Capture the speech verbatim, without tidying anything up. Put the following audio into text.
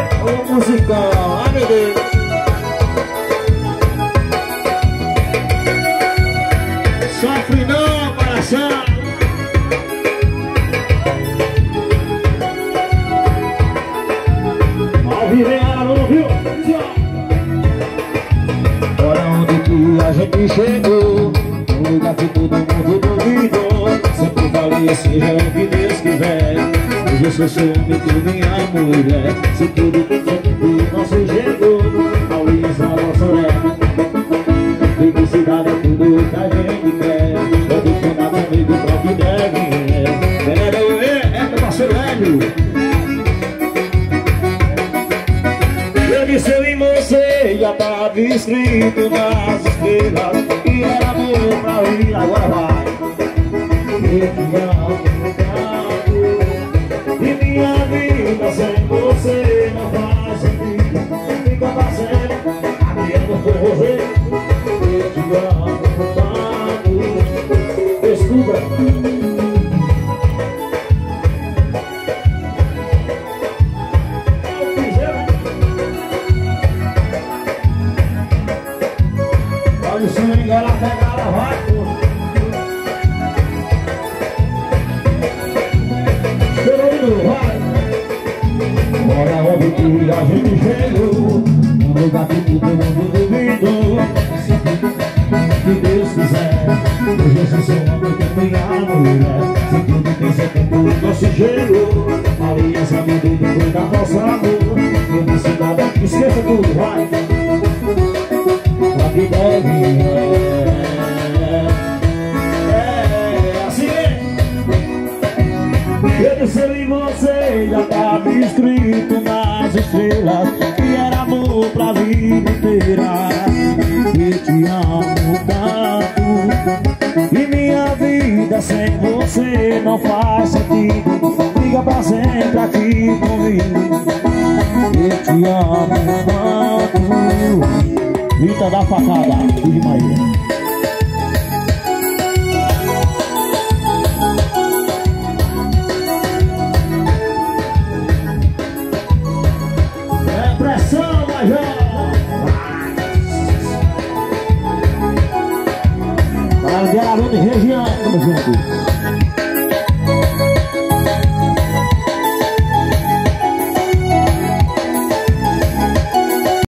Ô musicão, ai meu Deus. Sofre não, coração. Ao viver ela não viu. Olha onde que a gente chegou, um lugar que todo mundo duvidou. Sempre falei, seja o que Deus quiser. Hoje eu sou seu homem, tu minha mulher. Se tudo tem do nosso jeito, Paulinhos na nossa orelha. Felicidade é tudo que a gente quer. Quando ficar comigo, qual que deve é. É, é, meu parceiro Hélio. Eu disse eu em você, já tava escrito nas estrelas, e era amor pra ir, agora vai. Eu te amo tanto, e minha vida sem você não faz sentido. Fica fazendo, caminhando por você. Eu te amo tanto. Descubra. Olha o swing, ela pega, ela vai. Vai. Olha onde que a gente chegou, um lugar que todo mundo duvidou. Se Deus quiser, hoje eu sou seu homem, que é minha mulher. Se tudo tem seu tempo, nosso jeito, aliança me deu depois da nossa amor. Eu disse nada, esqueça tudo, vai. Pra que deve é, é assim é. Eu disse em você, já tava escrito nas estrelas, que era amor pra vida inteira. Eu te amo tanto, e minha vida sem você não faz sentido. Fica pra sempre aqui comigo. Eu te amo tanto. Rita da Facada, de Maria. É pressão, Major. Para o Guerra de região, tamo junto.